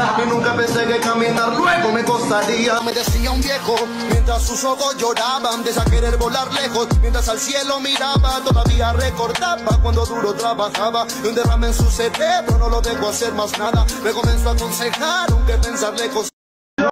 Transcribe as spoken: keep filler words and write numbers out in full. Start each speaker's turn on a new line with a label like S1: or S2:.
S1: Y nunca pensé que caminar luego me costaría. Me decía un viejo, mientras sus ojos lloraban, de querer volar lejos, mientras al cielo miraba, todavía recordaba cuando duro trabajaba. Y un derrame en su cerebro no lo dejó hacer más nada. Me comenzó a aconsejar, aunque pensar lejos